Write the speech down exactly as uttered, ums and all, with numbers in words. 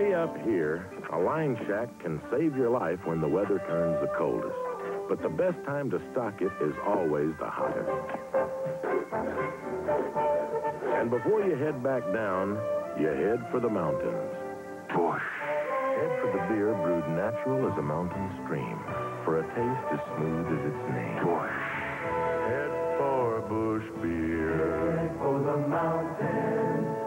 Way up here, a line shack can save your life when the weather turns the coldest. But the best time to stock it is always the hottest. And before you head back down, you head for the mountains. Busch. Head for the beer brewed natural as a mountain stream, for a taste as smooth as its name. Busch. Head for Busch beer. Head for the mountains.